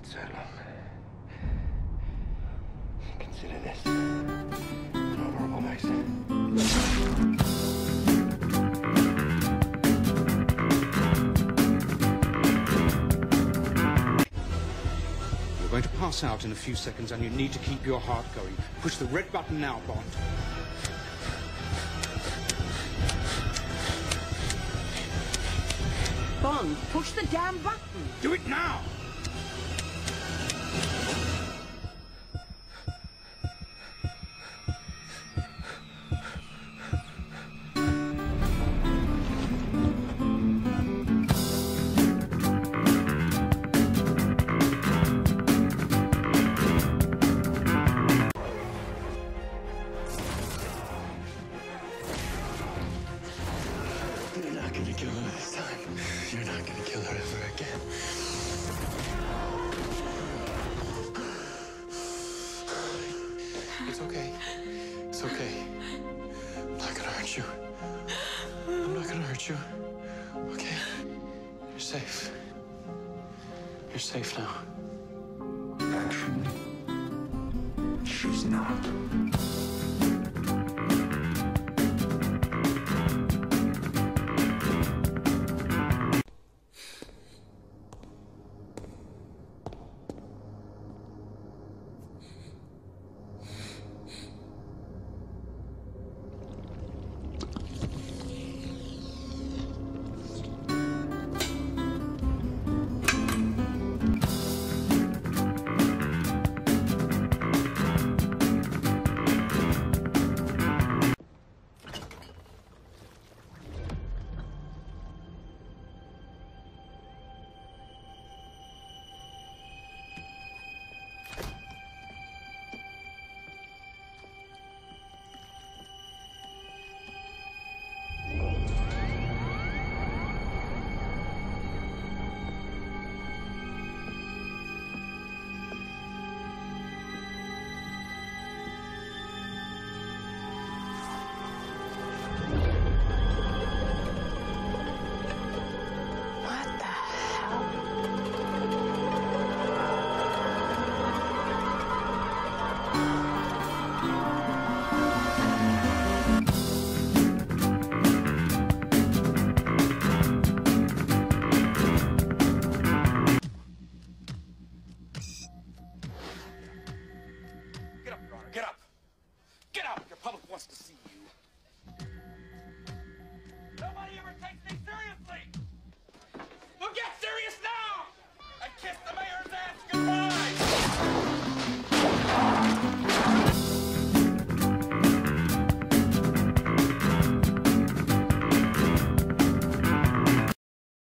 waited so long. Consider this an honorable exit. You're going to pass out in a few seconds, and you need to keep your heart going. Push the red button now, Bond. Bond, push the damn button. Do it now! You're not gonna kill her this time. You're not gonna kill her ever again. It's okay. It's okay. I'm not gonna hurt you. I'm not gonna hurt you. Okay? You're safe. You're safe now. Actually, she's not.